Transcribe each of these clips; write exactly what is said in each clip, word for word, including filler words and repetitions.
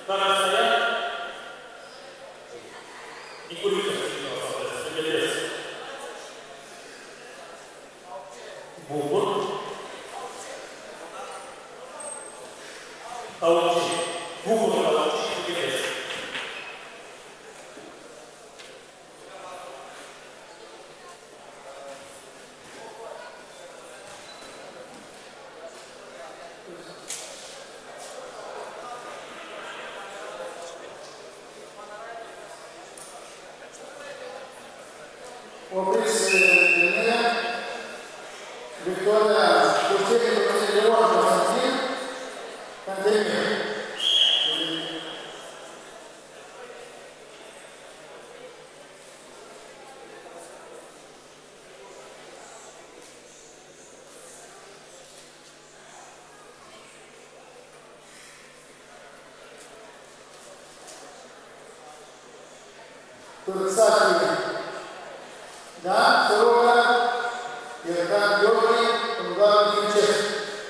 Opriți linia, Victoria, Curțenie, Curțenie, Leon, Constantin, Cantemir. Turțatii. Da? Se rugă Ierdan Gheorghe, în doamne Fincesc.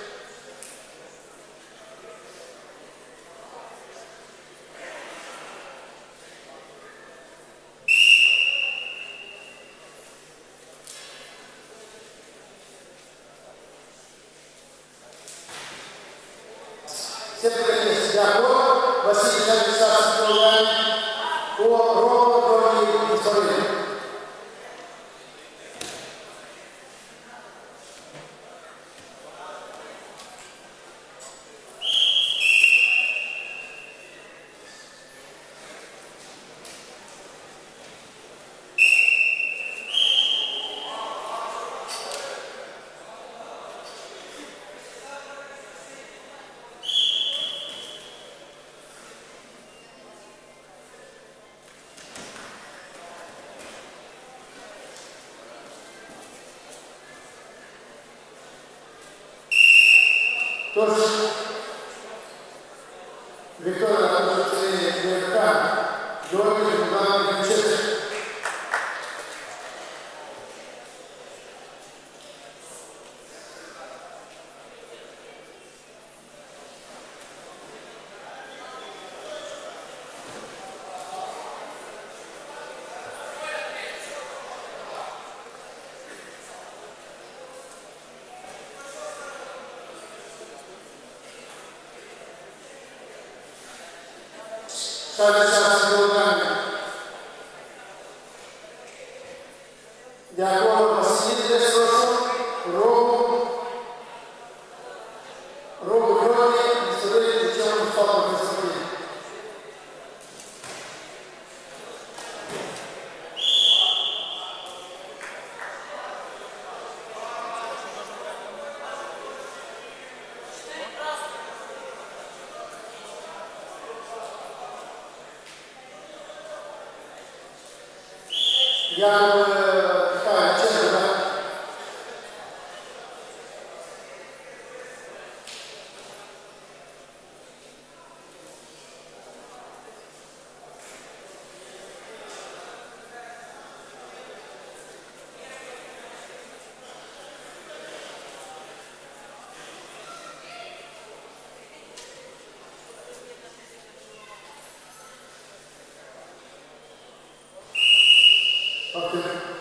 Se pregătește de acolo, Vasile șaptezeci și șase de ani, cu Romul Gheorghe Istorie. Toți Victoria la Curțenie, Ierdan Gheorghe, în doamne Fincesc. șaptezeci și șase de ani. De acolo, Vasile Sosu, Robu, Robu Gheorghe, Istorie, Liceul Mustafa Căsătorie. Iar care centru, da? Okay.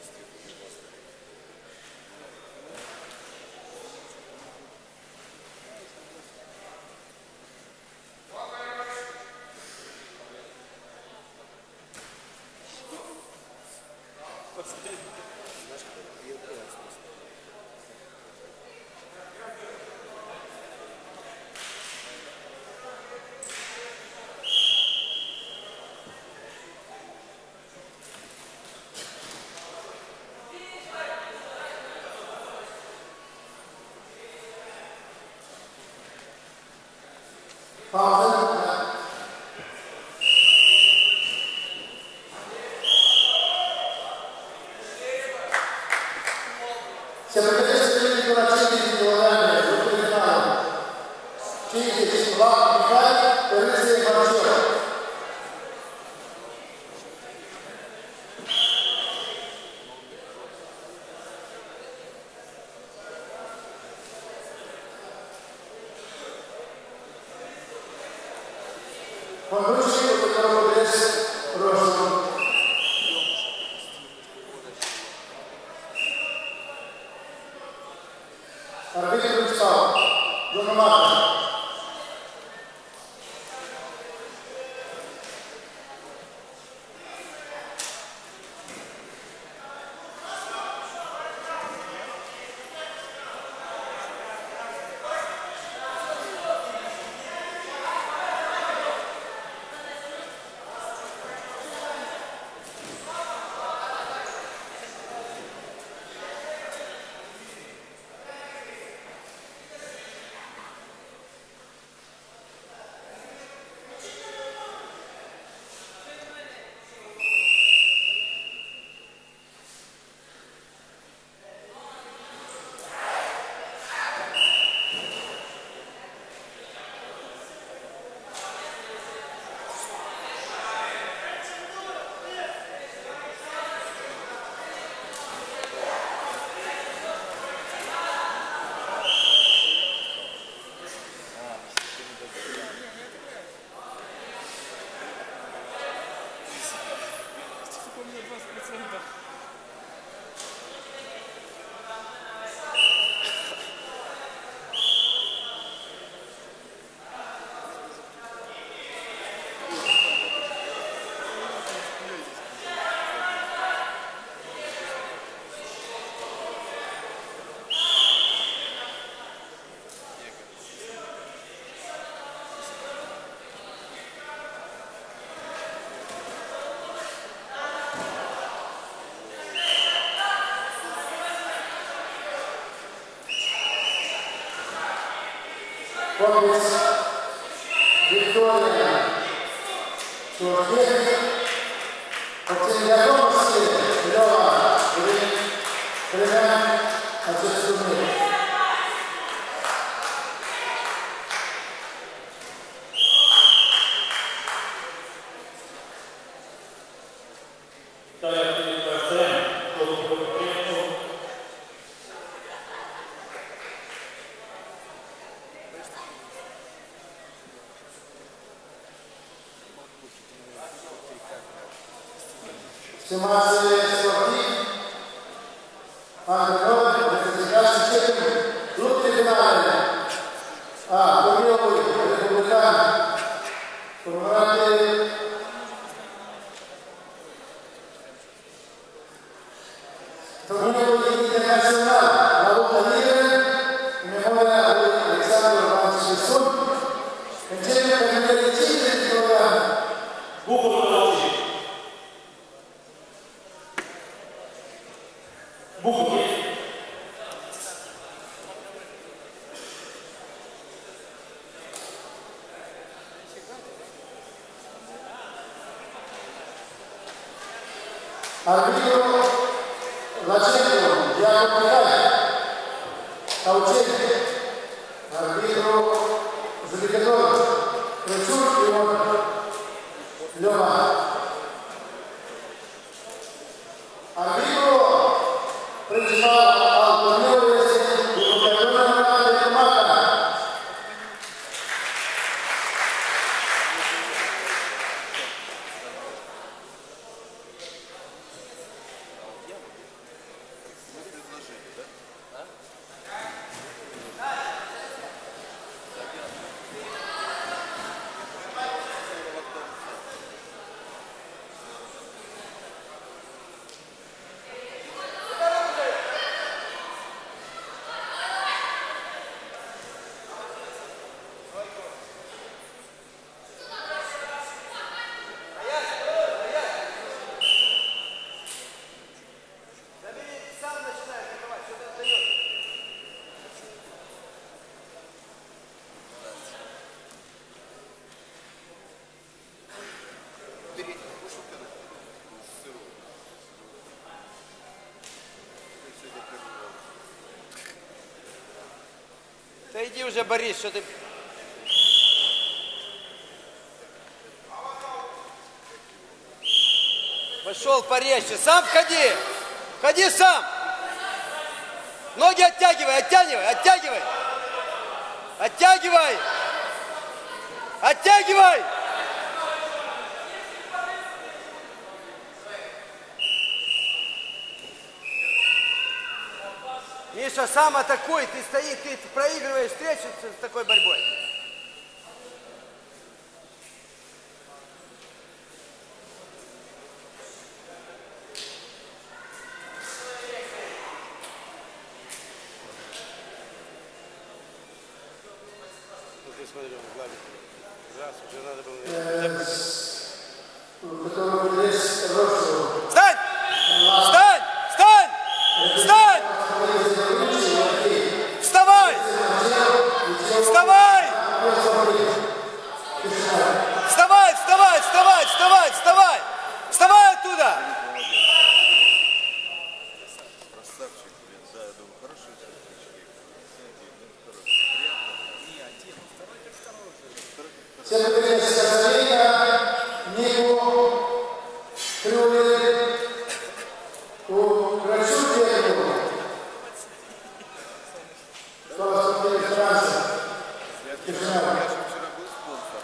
Se pregătește clinicul la cincizeci de orane, lucruri finale. cincizeci, la Mihai, Părâței Marcior. Conduce următorul des roșu. Arbitru principal, domnul Marta. Comis, Victoria, Turchie, obținerea Sile, Leoa, prin prevean acest turnir. Stimați sportivi, antrenori, reprezentanți și șefii, luptele finale a Turnirului Republican, urmărate Turnirul Internațional la luptă libre, în memoria lui Alexandru Vanțișesun, începe pe numele cincizeci de programe. Bucură-te! Bucură! Arbitru la centru, Iacob Mihai, Cauceni. Arbitru judecător, Crăciun Ion Leoma. Arbitru principal al turnirului este Judecătorul Național de Marta. Да иди уже, Борис, что ты... Пошел порезче. Сам входи. Входи сам. Ноги оттягивай, оттягивай, оттягивай. Оттягивай. Оттягивай. Миша, сам атакуй. Ты стоишь, ты проигрываешь встречу с такой борьбой. Смотри, он гладит. Раз, уже надо было... Встань! Встань! Встань! Встань! Вставай! Вставай! Вставай, вставай, вставай, вставай, вставай! Вставай оттуда! Красавчик, блин, да, я думаю, хороший человек. Sempre questa sera, Nico, Friuli, o Racciucchiello, sono stati in Francia. Я же вчера был спонсором.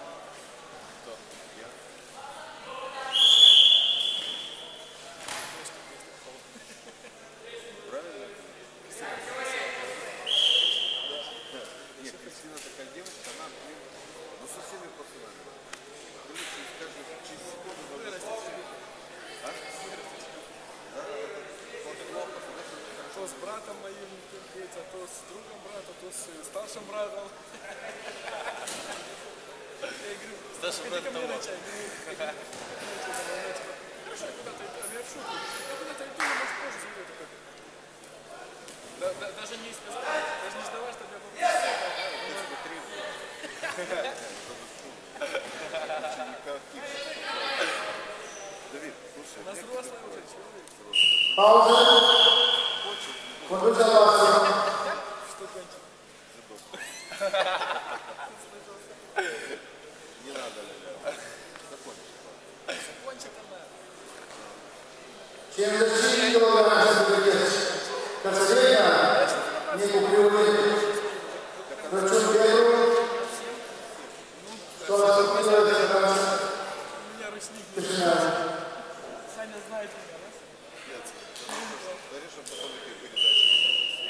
Правильно? Нет, Кристина такая девочка, она, блин, ну со всеми пацанами. Ну, через каждую, через секунду надо вырастить. А? Да, это плохо, То с братом моим, а то с другом брата, то с старшим братом. Я говорю, старший брат ко мне на чай. Хорошо, куда-то, а я в шутку. Я куда-то иду, но может позже зайдет. Даже не сказал, даже не ждала, чтобы я попросил. Давид, слушай, у нас взрослая уже, человек. Пауза. Conduce la vostra. Что кончить? Не надо, Ляля. Закончи. Закончить она. centocinque kg Casadena, Nico Friuli, Racciucchiello, sono stati in Francia. У меня ручник не Саня знает меня, да? Говоришь, что потом такие передачи.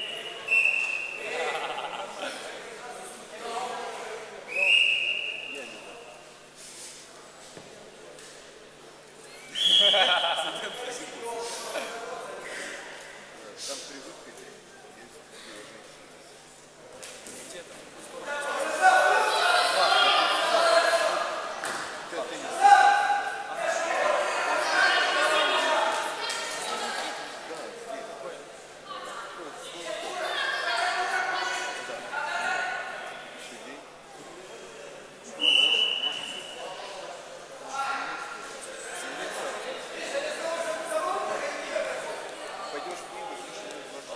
Я не знаю. Там привычка есть Где-то. пойдешь в книгу,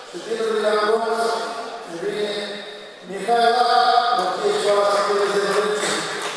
Și titlul de bronz devine Mihaela Orcheșoara Săptării de Vălății.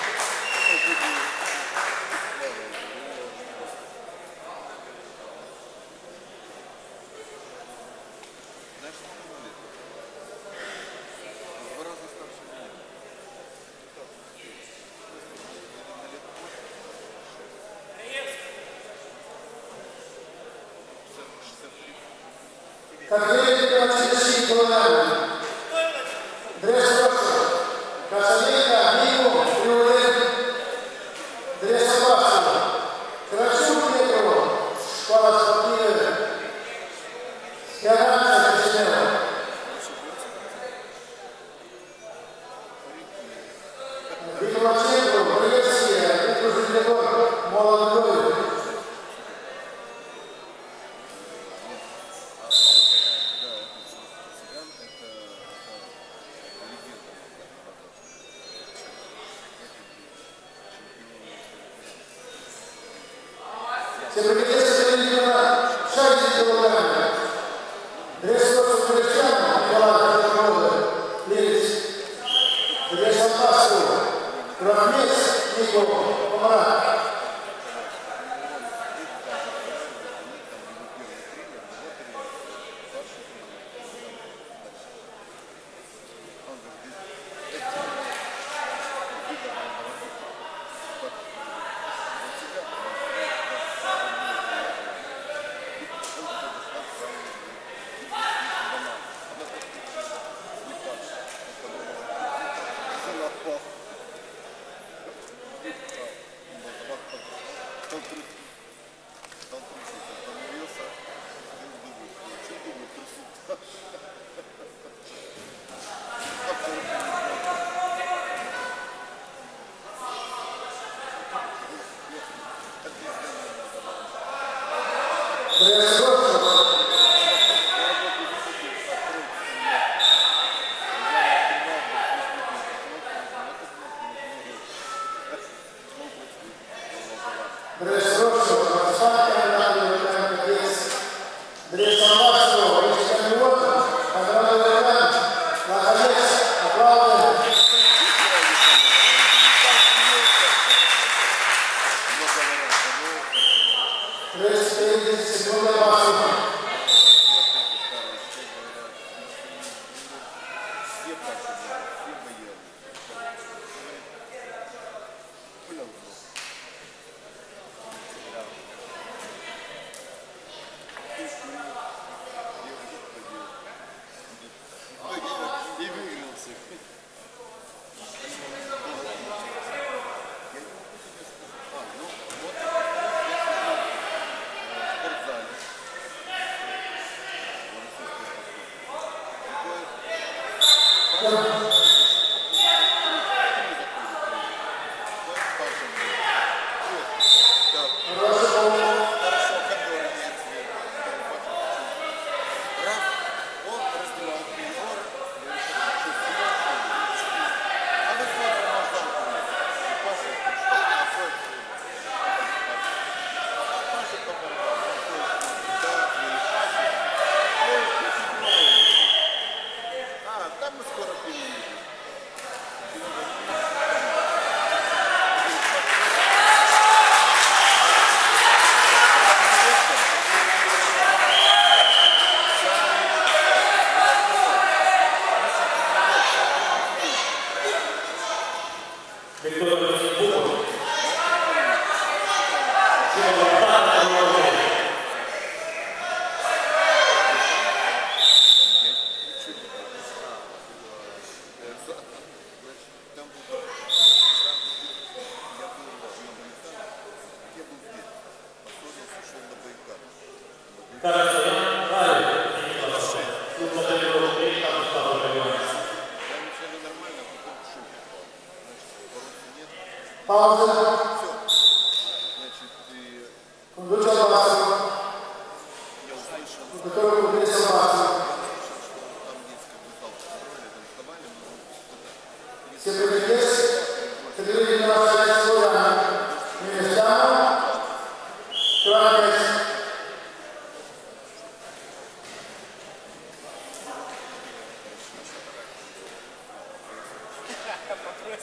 Categoria de cincizeci și doi ani. Dres roșu. Casalinca, Nicu, Friulen. Dres albastru. Crăciun Petru. Școala sportivă. Speranța Chișinău. Vicul la centru, Băieție, Vicul judecător, Moldoi. Se pregătește să veni până șaizeci de kilograme. Dresul Sucureceanu, Nicolae Cătărodă, Liris. Dres albastru, Rahmes, Nicu, Comrat. Там мы скоро перейдем.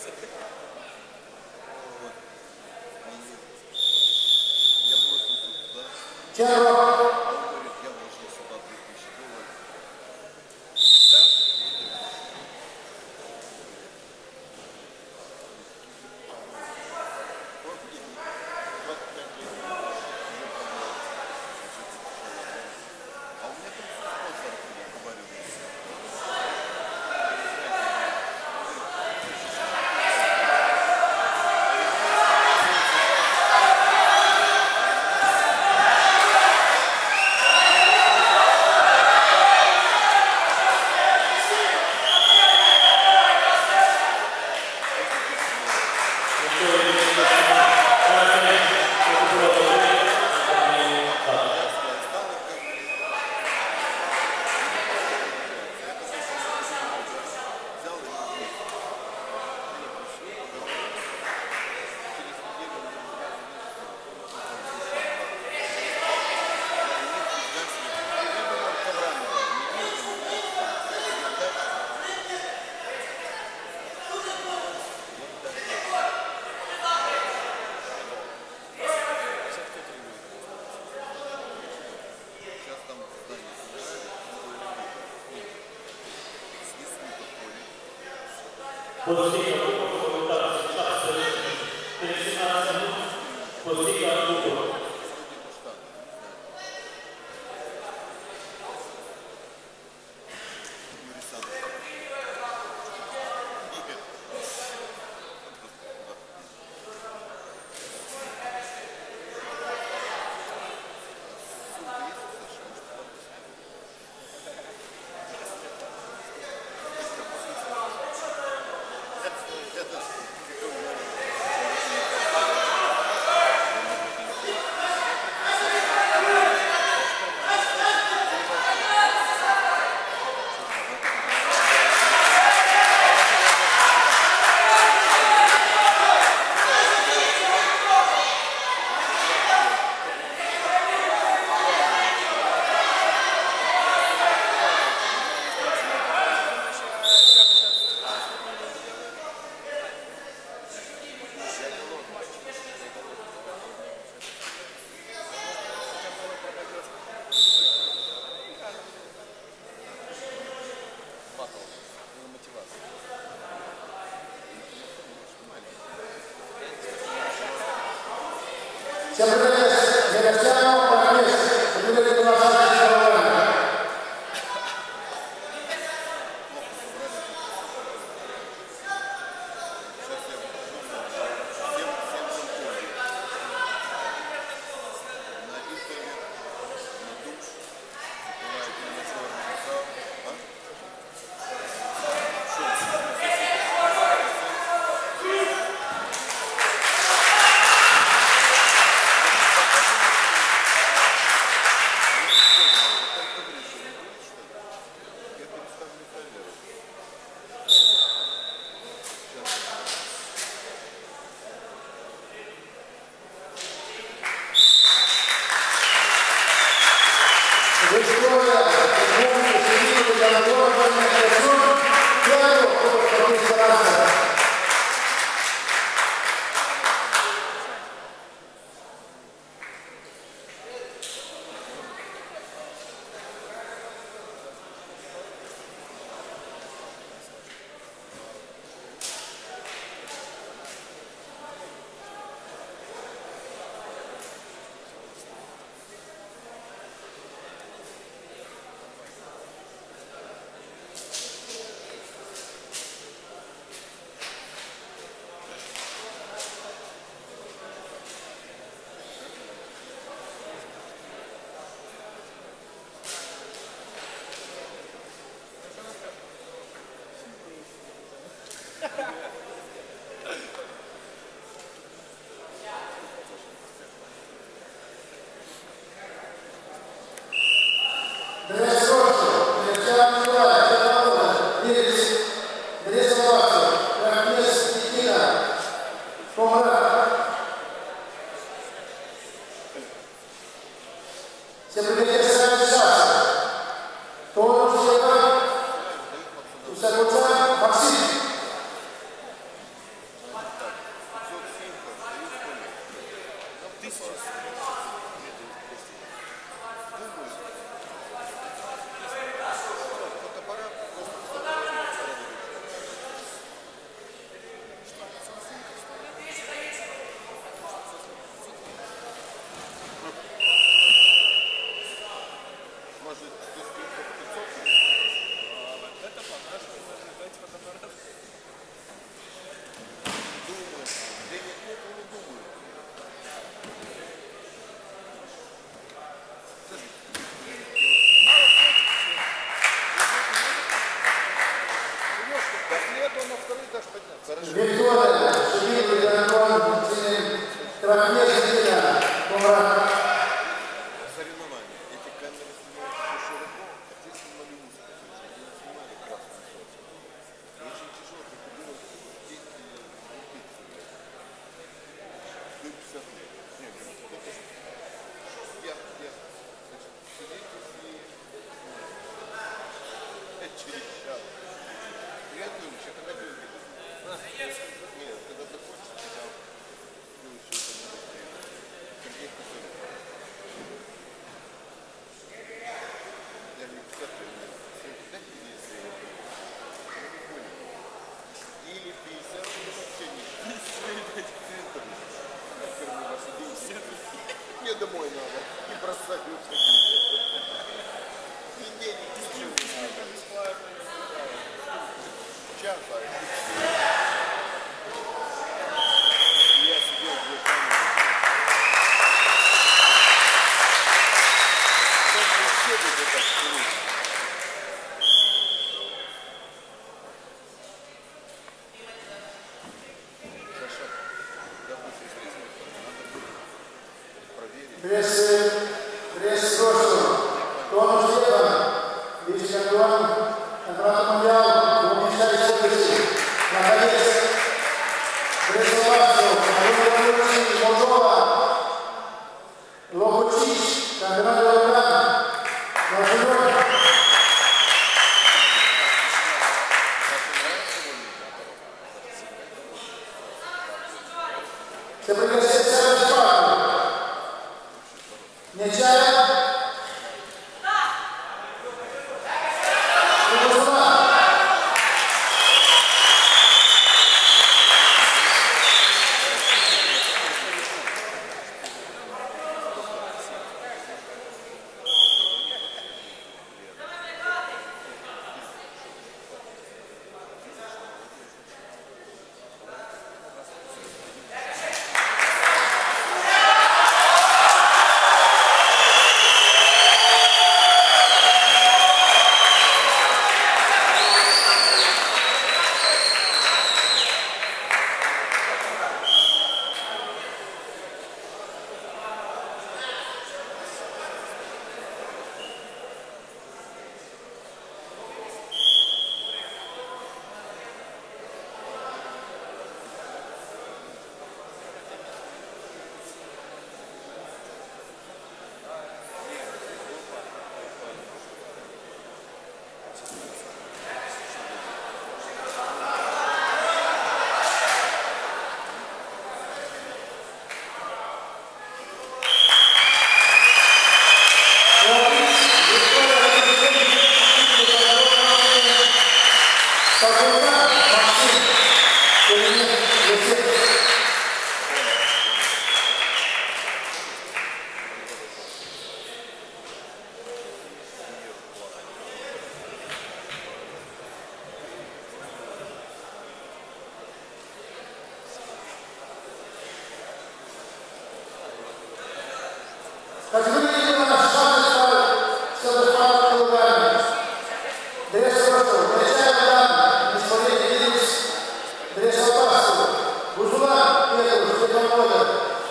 Usai второй этаж подняться. Хорошо. Виктория, Шевин, Антон, Трапезина, Мурат. Соревнования. Эти камеры снимают еще широко, а те снимали узко. То есть они не снимали красную сотку. И очень тяжело прикидывать дети репетицию. сто пятьдесят метров. Нет, это я, я. Значит, свидетель и через час. Приготовились, а когда ты увидишь? Нет, когда закончится, там следующее это не будет. Сергей Кузовик. Я не пятьдесят лет. Дайте мне если я понял. Или пятьдесят, или вообще нет. Теперь мы вас идем. Мне домой надо. И бросать лучше. И денег ничего не надо. Час, а я сидел в камере. Только все будет так скрыть. Саша, допустим, проверить. Пресс, пресс Рошу, Тонус Степан, вице-чемпион чемпионата Мундиала, Гуманитарной области, наконец, Бресовацию, Арина Молдова, Лохучич, чемпионат Белграда, Маржинок. Все пригласили себя бесплатно. Нечаянно. Как вы видите, у нас шаг все бесплатно кругами. Дресс Ростов, Мечай Водан, Бесполетный Ильич, Дресс Алпасу, Бузула, Петр, Степан Водор.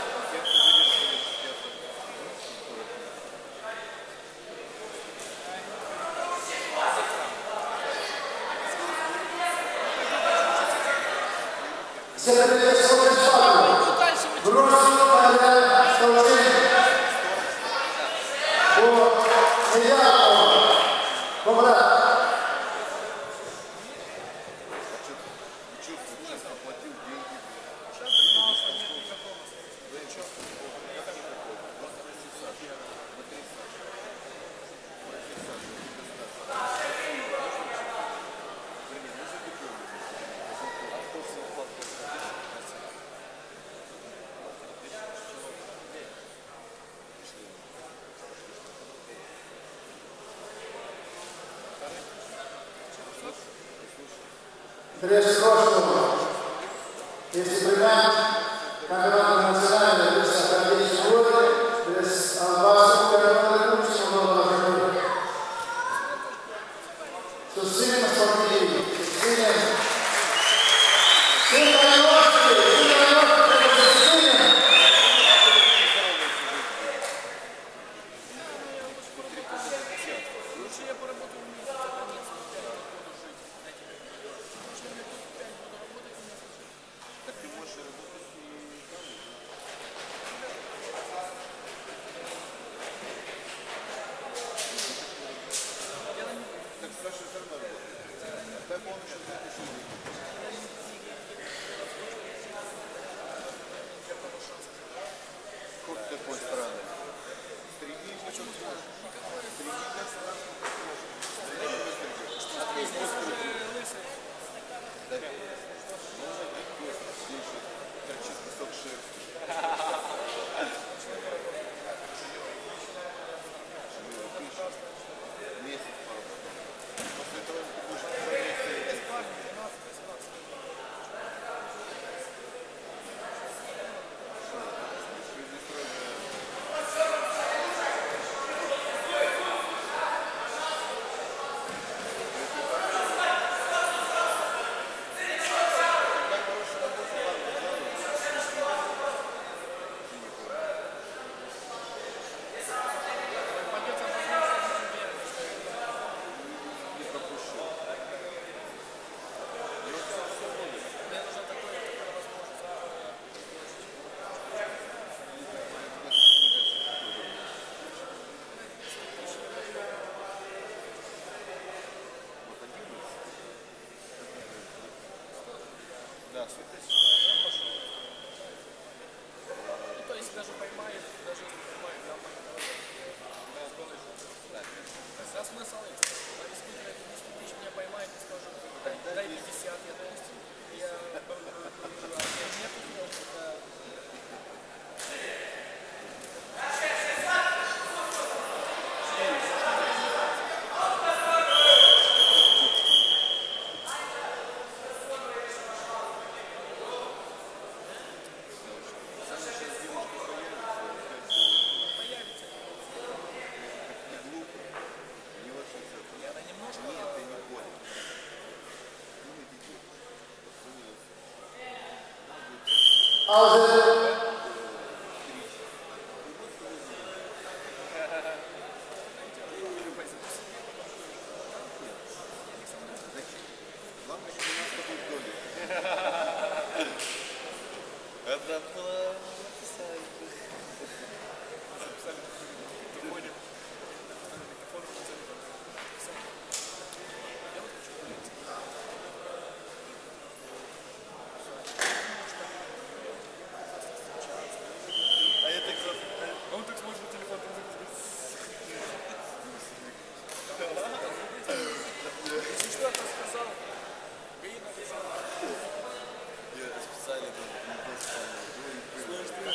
Все пригласили все бесплатно. Бросил Андрея Столчин. По миллиарду. Побрат. Дресс Ростов, если принять камерата национальная, дресс Академический годы, дресс Албасу, камерата Русского года, Сусинин Спортивный, Сусинин Саша все равно работает. Так он еще знает еще не. Кот такой странный. Стриги почему сразу? Стриги как сразу. Стриги быстрее. Что стриги быстрее? Да. Ну, здесь еще торчит кусок шерсти. Месяц поработал. После этого ты будешь проверить. Да, светость. Ну, то есть даже поймает, даже не поймает, да, поймает. Да, смысл есть. А действительно, если тысяч меня поймает и скажет, дай, дай пятьдесят, я допустим, я нету смысла, да. Алжир. Главное, что у нас с тобой в доме. Это было написали. А я так сразу. Он так смотрит на телефон, там если что, ты сказал, вы написал. Я специально там не был спальный.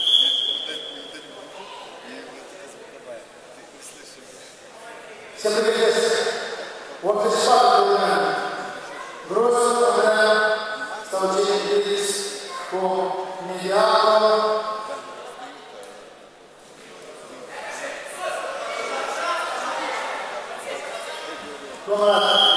И вот это закрывает. Ты не слышишь. Всем привет. Вот и шпага. Брос, Андреа, Сталчин, Лидис, по медиатору. Комрад.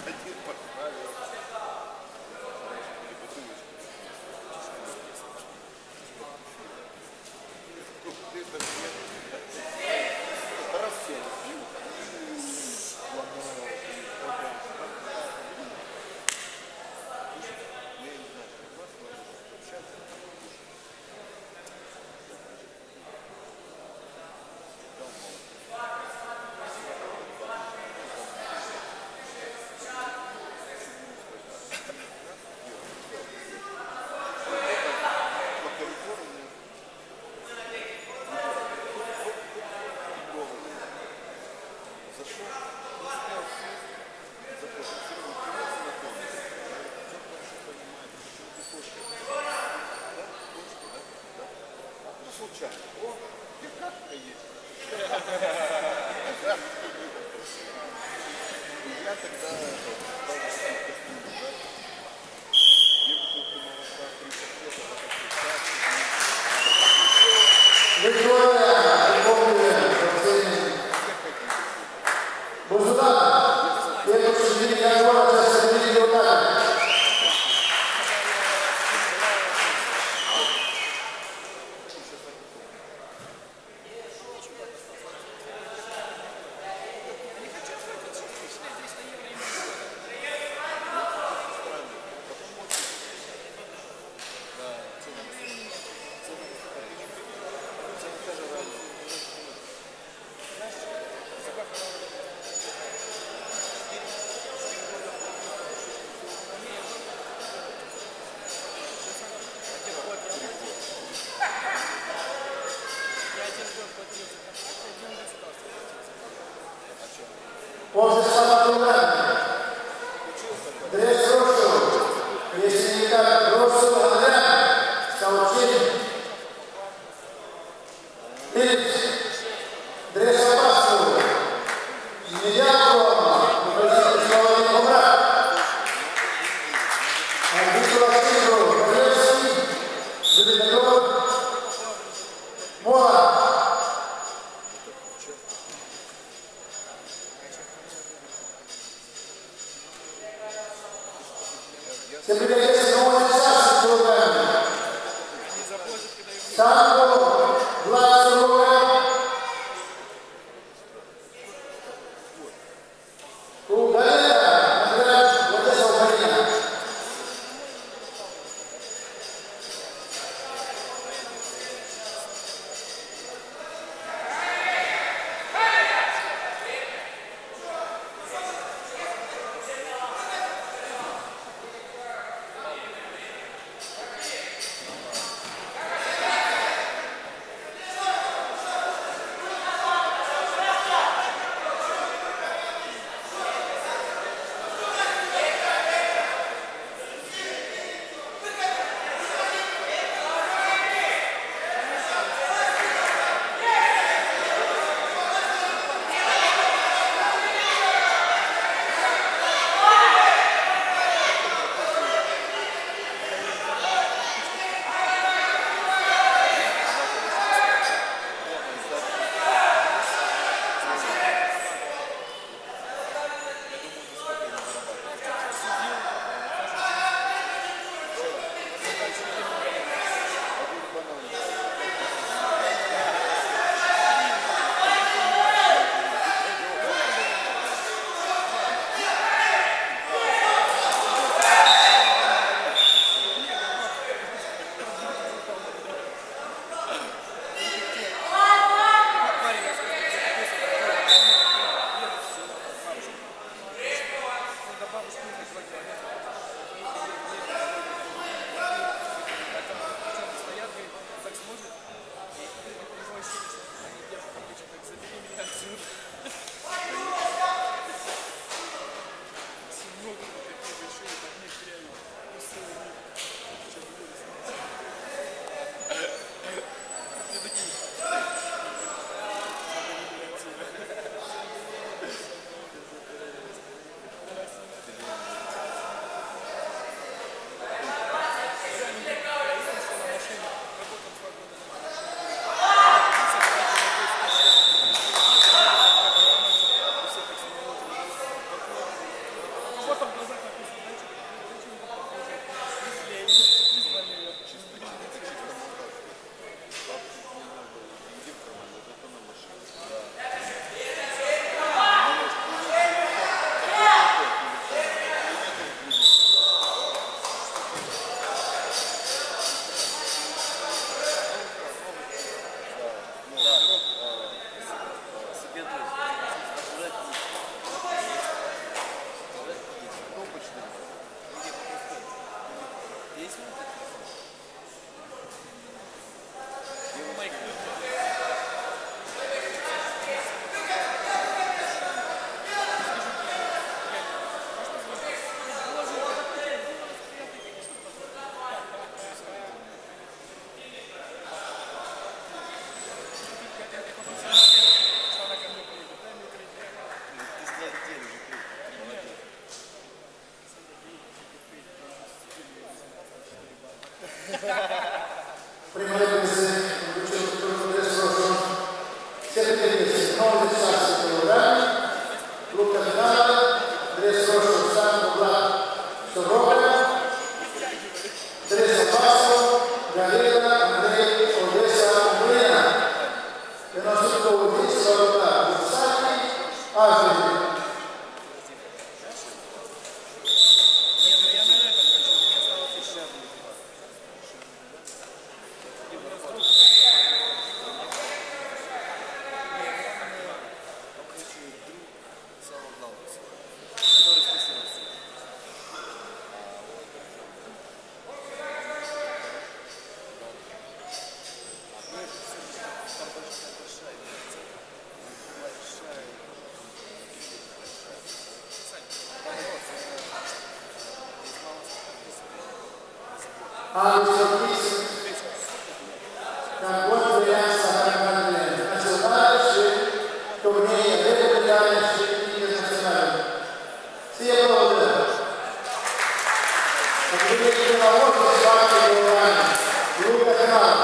Один поставил. Или бутылочку. Ты это нет. Рассел. Случайно. О, и как-то есть. Я тогда Виктория, Виктория, Бузулан, я хочу видеть, как город сейчас видит вот так. После самоотвержения. Дресс Росу, если не так, Росу Андреа, Саучин, Ильич, Дресс Апасу, Медиаковна, Мухазин Славович Хумрак, Андрей Васильевич, Дресси, Зубидаков, Мола. Sempre que esse não é fácil programa. Santo, Vlad, o galera, André, você é o galera. Prima di queste, adesso sono siete tedeschi, non di sassi colorati, Luca Finale, adesso sono Santo Bla, Sorroca, adesso Passo, Galera, Andrei, Odessa, Umbrina, e non si può dire salutare, Bussati, Asli. Alle sorprese, da quando alianza nazionale, tornei repubblicani e internazionali. Sia proprio la prima volta che fa Luca Canale.